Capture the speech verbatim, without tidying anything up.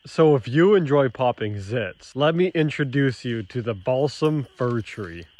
So if you enjoy popping zits, let me introduce you to the balsam fir tree.